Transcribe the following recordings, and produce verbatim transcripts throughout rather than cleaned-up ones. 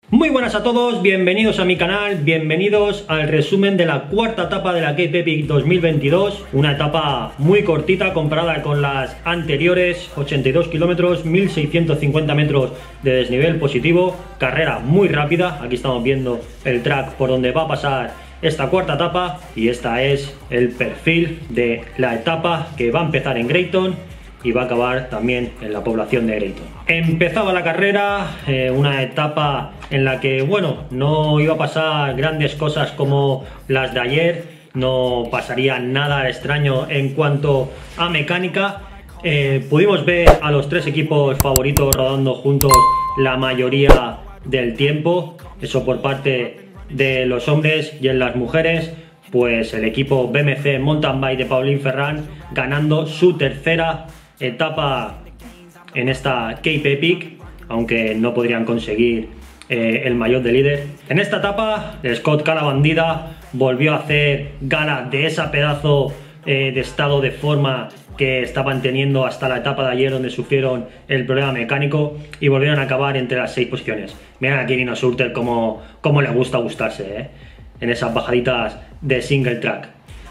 Muy buenas a todos, bienvenidos a mi canal, bienvenidos al resumen de la cuarta etapa de la Cape Epic dos mil veintidós. Una etapa muy cortita comparada con las anteriores, ochenta y dos kilómetros, mil seiscientos cincuenta metros de desnivel positivo, carrera muy rápida. Aquí estamos viendo el track por donde va a pasar esta cuarta etapa y esta es el perfil de la etapa que va a empezar en Greyton y va a acabar también en la población de Greyton. Empezaba la carrera, eh, una etapa en la que, bueno, no iba a pasar grandes cosas como las de ayer, no pasaría nada extraño en cuanto a mecánica. Eh, pudimos ver a los tres equipos favoritos rodando juntos la mayoría del tiempo, eso por parte de los hombres, y en las mujeres pues el equipo B M C Mountain Bike de Pauline Ferrand ganando su tercera etapa en esta Cape Epic, aunque no podrían conseguir eh, el maillot de líder. En esta etapa Scott Calabandida volvió a hacer gala de esa pedazo eh, de estado de forma que estaban teniendo hasta la etapa de ayer, donde sufrieron el problema mecánico y volvieron a acabar entre las seis posiciones. Miren aquí Nino Surter como, como le gusta gustarse eh, en esas bajaditas de single track.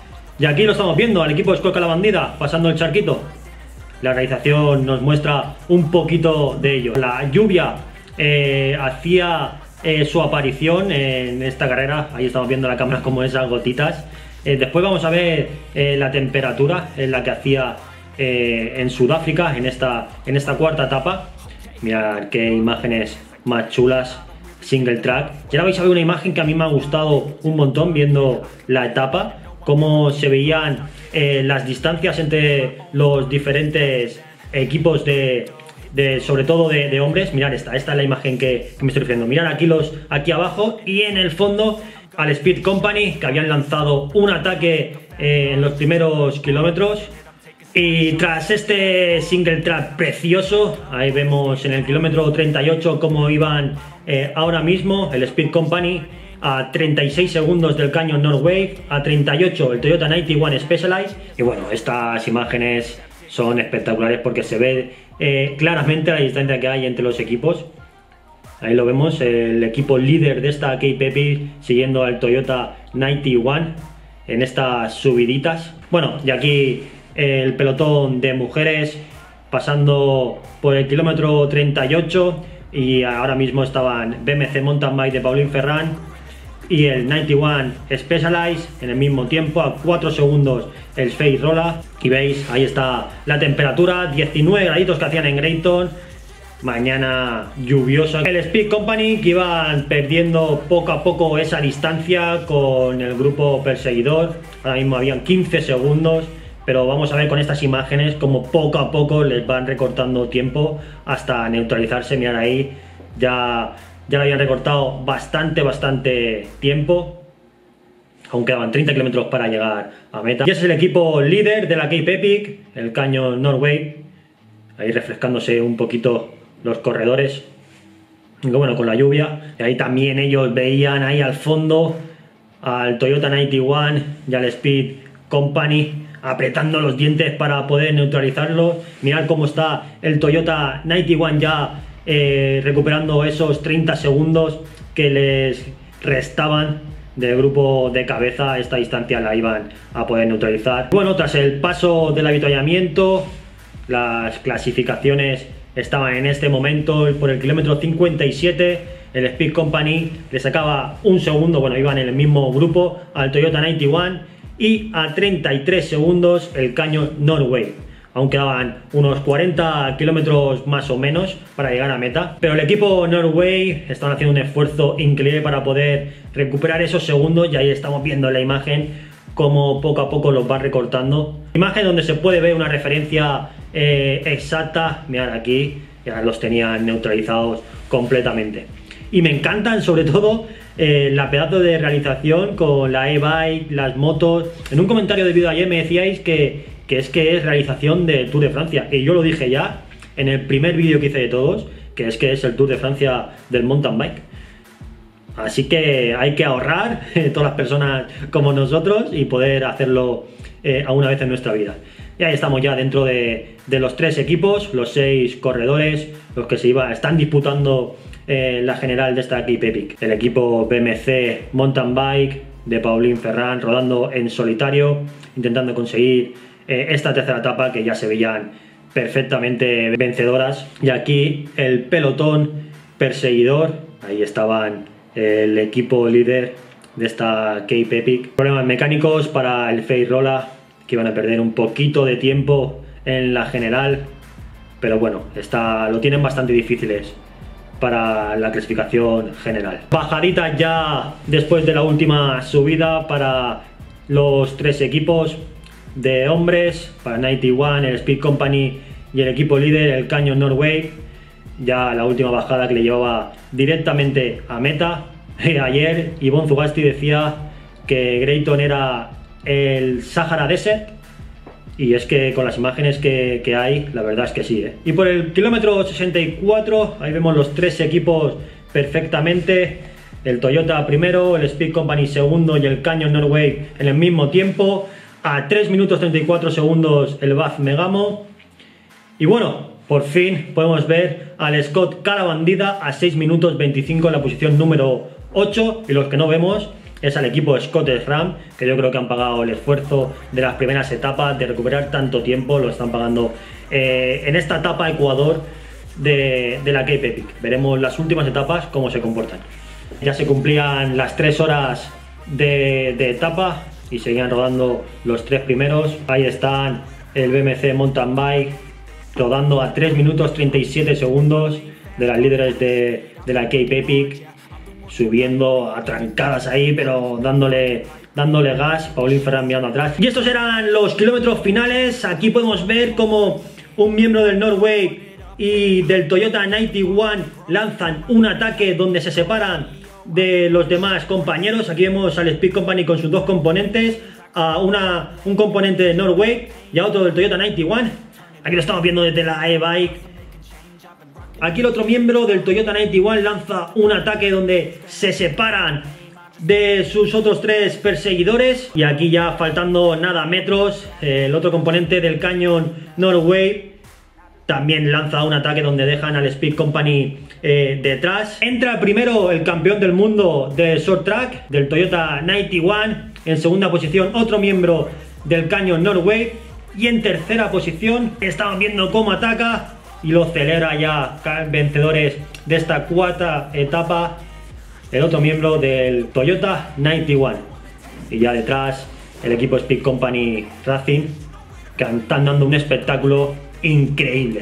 Y aquí lo estamos viendo al equipo de Scott Calabandida pasando el charquito. La realización nos muestra un poquito de ello. La lluvia eh, hacía eh, su aparición en esta carrera. Ahí estamos viendo la cámara como esas gotitas. Eh, después vamos a ver eh, la temperatura en la que hacía eh, en Sudáfrica en esta, en esta cuarta etapa. Mirad qué imágenes más chulas. Single track. Y ahora vais a ver una imagen que a mí me ha gustado un montón viendo la etapa. Cómo se veían eh, las distancias entre los diferentes equipos de, de sobre todo de, de hombres. Mirad esta, esta es la imagen que, que me estoy refiriendo. Mirad aquí, los, aquí abajo y en el fondo al Speed Company, que habían lanzado un ataque eh, en los primeros kilómetros. Y tras este single track precioso, ahí vemos en el kilómetro treinta y ocho cómo iban eh, ahora mismo el Speed Company a treinta y seis segundos del Canyon Northwave, a treinta y ocho el Toyota noventa y uno Specialized. Y bueno, estas imágenes son espectaculares porque se ve eh, claramente la distancia que hay entre los equipos. Ahí lo vemos, el equipo líder de esta Cape Epic siguiendo al Toyota noventa y uno en estas subiditas. Bueno, y aquí el pelotón de mujeres pasando por el kilómetro treinta y ocho y ahora mismo estaban B M C Mountain Bike de Pauline Ferrand y el noventa y uno Specialized en el mismo tiempo, a cuatro segundos el Face Rolla. Y veis, ahí está la temperatura, diecinueve graditos que hacían en Greyton, mañana lluviosa. El Speed Company que iban perdiendo poco a poco esa distancia con el grupo perseguidor, ahora mismo habían quince segundos, pero vamos a ver con estas imágenes como poco a poco les van recortando tiempo hasta neutralizarse. Mirad ahí, ya... Ya le habían recortado bastante, bastante tiempo. Aún quedaban treinta kilómetros para llegar a meta. Y ese es el equipo líder de la Cape Epic, el Canyon Northwave. Ahí refrescándose un poquito los corredores. Y bueno, con la lluvia. Y ahí también ellos veían ahí al fondo al Toyota noventa y uno y al Speed Company apretando los dientes para poder neutralizarlo. Mirad cómo está el Toyota noventa y uno ya Eh, recuperando esos treinta segundos que les restaban del grupo de cabeza. Esta distancia la iban a poder neutralizar. Bueno, tras el paso del avituallamiento, las clasificaciones estaban en este momento por el kilómetro cincuenta y siete. El Speed Company le sacaba un segundo, bueno, iban en el mismo grupo al Toyota noventa y uno, y a treinta y tres segundos el Canyon Northwave. Aún quedaban unos cuarenta kilómetros más o menos para llegar a meta. Pero el equipo Norway estaban haciendo un esfuerzo increíble para poder recuperar esos segundos. Y ahí estamos viendo en la imagen cómo poco a poco los va recortando. Imagen donde se puede ver una referencia eh, exacta. Mirad aquí, ya los tenían neutralizados completamente. Y me encantan sobre todo eh, la pedazo de realización con la e-bike, las motos. En un comentario de vídeo ayer me decíais que... que es que es realización del Tour de Francia, y yo lo dije ya en el primer vídeo que hice de todos, que es que es el Tour de Francia del mountain bike. Así que hay que ahorrar, eh, todas las personas como nosotros, y poder hacerlo eh, a una vez en nuestra vida. Y ahí estamos ya dentro de, de los tres equipos, los seis corredores, los que se iba, están disputando eh, la general de esta Cape Epic. El equipo B M C Mountain Bike de Pauline Ferrand rodando en solitario, intentando conseguir eh, esta tercera etapa que ya se veían perfectamente vencedoras. Y aquí el pelotón perseguidor, ahí estaban el equipo líder de esta Cape Epic. Problemas mecánicos para el Feirola, que iban a perder un poquito de tiempo en la general, pero bueno, está, lo tienen bastante difíciles para la clasificación general. Bajadita ya después de la última subida para los tres equipos de hombres, para noventa y uno, el Speed Company y el equipo líder, el Canyon Norway. Ya la última bajada que le llevaba directamente a meta. Ayer Yvonne Zugasti decía que Greyton era el Sahara Desert, y es que con las imágenes que, que hay, la verdad es que sí, ¿eh? Y por el kilómetro sesenta y cuatro, ahí vemos los tres equipos perfectamente. El Toyota primero, el Speed Company segundo y el Canyon Norway en el mismo tiempo. A tres minutos treinta y cuatro segundos el B A Z Megamo. Y bueno, por fin podemos ver al Scott Calabandida a seis minutos veinticinco en la posición número ocho. Y los que no vemos es al equipo Scott SRAM, que yo creo que han pagado el esfuerzo de las primeras etapas, de recuperar tanto tiempo, lo están pagando eh, en esta etapa Ecuador de, de la Cape Epic. Veremos las últimas etapas cómo se comportan. Ya se cumplían las tres horas de, de etapa y seguían rodando los tres primeros. Ahí están el B M C Mountain Bike rodando a tres minutos treinta y siete segundos de las líderes de, de la Cape Epic, subiendo a trancadas ahí, pero dándole, dándole gas. Pauline Ferrand mirando atrás. Y estos eran los kilómetros finales. Aquí podemos ver como un miembro del Norway y del Toyota noventa y uno lanzan un ataque donde se separan de los demás compañeros. Aquí vemos al Speed Company con sus dos componentes, a una, un componente de Norway y a otro del Toyota noventa y uno. Aquí lo estamos viendo desde la e-bike. Aquí el otro miembro del Toyota noventa y uno lanza un ataque donde se separan de sus otros tres perseguidores. Y aquí ya faltando nada metros, el otro componente del Canyon Norway también lanza un ataque donde dejan al Speed Company eh, detrás. Entra primero el campeón del mundo de short track del Toyota noventa y uno. En segunda posición otro miembro del Canyon Norway. Y en tercera posición estamos viendo cómo ataca y lo celebra ya vencedores de esta cuarta etapa, el otro miembro del Toyota noventa y uno. Y ya detrás el equipo Speed Company Racing, que están dando un espectáculo increíble.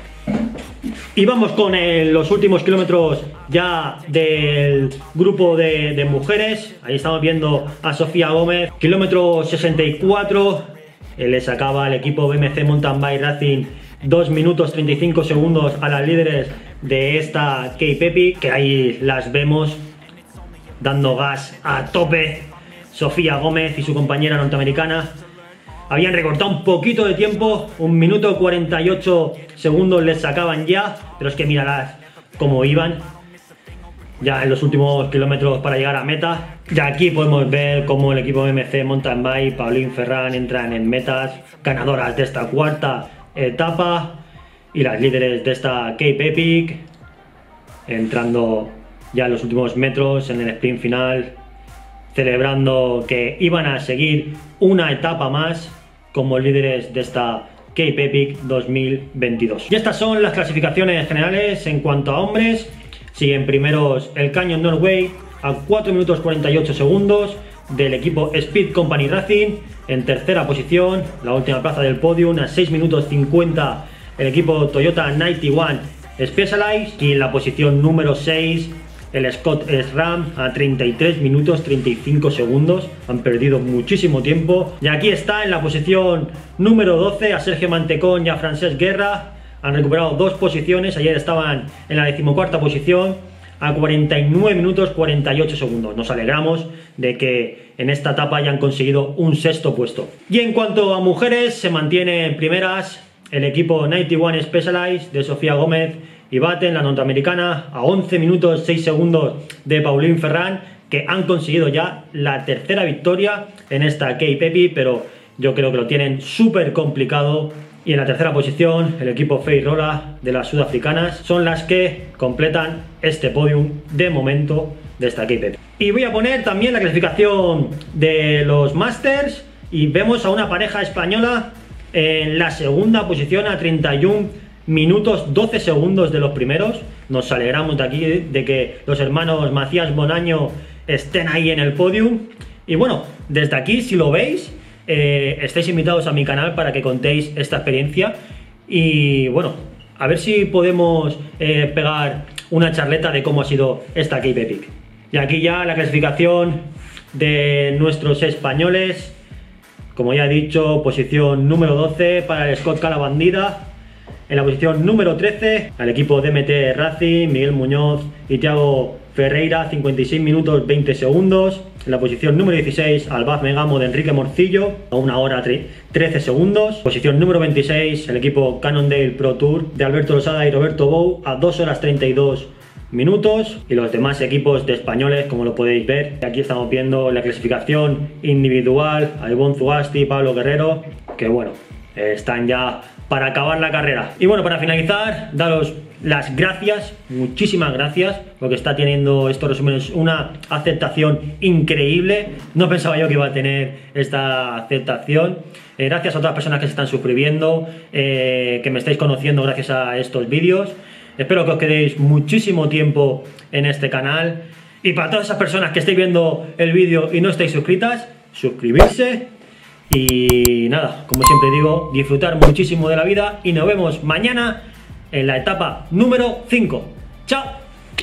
Y vamos con el, los últimos kilómetros ya del grupo de, de mujeres. Ahí estamos viendo a Sofía Gómez, kilómetro sesenta y cuatro, le sacaba al equipo B M C Mountain Bike Racing dos minutos treinta y cinco segundos a las líderes de esta Cape Epic, que ahí las vemos dando gas a tope. Sofía Gómez y su compañera norteamericana habían recortado un poquito de tiempo, un minuto cuarenta y ocho segundos les sacaban ya, pero es que miralas cómo iban ya en los últimos kilómetros para llegar a meta. Ya aquí podemos ver cómo el equipo B M C Mountain Bike, Pauline Ferrand entran en metas, ganadoras de esta cuarta etapa, y las líderes de esta Cape Epic entrando ya en los últimos metros en el sprint final, celebrando que iban a seguir una etapa más como líderes de esta Cape Epic dos mil veintidós. Y estas son las clasificaciones generales en cuanto a hombres. Siguen primeros el Canyon Norway a cuatro minutos cuarenta y ocho segundos del equipo Speed Company Racing. En tercera posición, la última plaza del podium, a seis minutos cincuenta el equipo Toyota noventa y uno Specialized. Y en la posición número seis el Scott SRAM a treinta y tres minutos treinta y cinco segundos. Han perdido muchísimo tiempo. Y aquí está en la posición número doce a Sergio Mantecón y a Francesc Guerra. Han recuperado dos posiciones. Ayer estaban en la decimocuarta posición a cuarenta y nueve minutos cuarenta y ocho segundos. Nos alegramos de que en esta etapa hayan conseguido un sexto puesto. Y en cuanto a mujeres, se mantiene en primeras el equipo noventa y uno Specialized de Sofía Gómez y Batten, la norteamericana, a once minutos seis segundos de Pauline Ferrand, que han conseguido ya la tercera victoria en esta Cape Epic, pero yo creo que lo tienen súper complicado Y en la tercera posición, el equipo Feirola de las sudafricanas son las que completan este podium de momento de esta K P P. Y voy a poner también la clasificación de los Masters y vemos a una pareja española en la segunda posición a treinta y un minutos doce segundos de los primeros. Nos alegramos de aquí de que los hermanos Macías Bonaño estén ahí en el podium. Y bueno, desde aquí, si lo veis, eh, estáis invitados a mi canal para que contéis esta experiencia. Y bueno, a ver si podemos eh, pegar una charleta de cómo ha sido esta Cape Epic. Y aquí ya la clasificación de nuestros españoles. Como ya he dicho, posición número doce para el Scott Calabandida. En la posición número trece, al equipo D M T Racing, Miguel Muñoz y Thiago Ferreira, cincuenta y seis minutos veinte segundos. En la posición número dieciséis, Albaz Megamo de Enrique Morcillo, a una hora trece segundos. Posición número veintiséis, el equipo Cannondale Pro Tour de Alberto Losada y Roberto Bou, a dos horas treinta y dos minutos. Y los demás equipos de españoles, como lo podéis ver, aquí estamos viendo la clasificación individual, a Ivonne Zugasti, Pablo Guerrero, que bueno, están ya para acabar la carrera. Y bueno, para finalizar, daros las gracias, muchísimas gracias, porque está teniendo estos resúmenes una aceptación increíble. No pensaba yo que iba a tener esta aceptación. Eh, gracias a otras personas que se están suscribiendo, eh, que me estáis conociendo gracias a estos vídeos. Espero que os quedéis muchísimo tiempo en este canal. Y para todas esas personas que estáis viendo el vídeo y no estáis suscritas, suscribirse. Y nada, como siempre digo, disfrutar muchísimo de la vida y nos vemos mañana en la etapa número cinco. ¡Chao!